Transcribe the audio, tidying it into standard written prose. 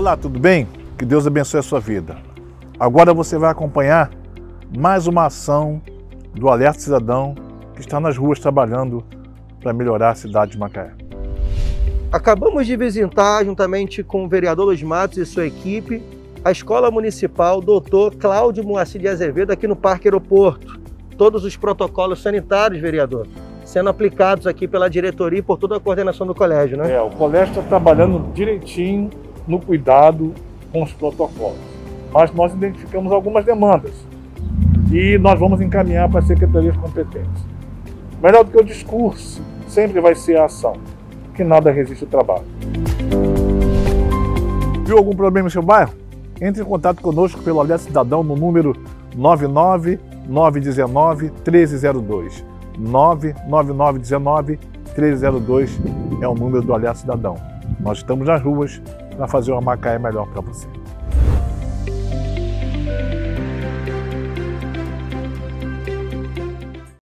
Olá, tudo bem? Que Deus abençoe a sua vida. Agora você vai acompanhar mais uma ação do Alerta Cidadão que está nas ruas trabalhando para melhorar a cidade de Macaé. Acabamos de visitar, juntamente com o vereador Luiz Matos e sua equipe, a Escola Municipal Dr. Cláudio Moacir de Azevedo aqui no Parque Aeroporto. Todos os protocolos sanitários, vereador, sendo aplicados aqui pela diretoria e por toda a coordenação do colégio, né? O colégio está trabalhando direitinho no cuidado com os protocolos. Mas nós identificamos algumas demandas e nós vamos encaminhar para as secretarias competentes. Melhor do que o discurso, sempre vai ser a ação, que nada resiste ao trabalho. Viu algum problema no seu bairro? Entre em contato conosco pelo Alerta Cidadão no número 99919-1302. 99919-1302 é o número do Alerta Cidadão. Nós estamos nas ruas para fazer uma Macaé melhor para você.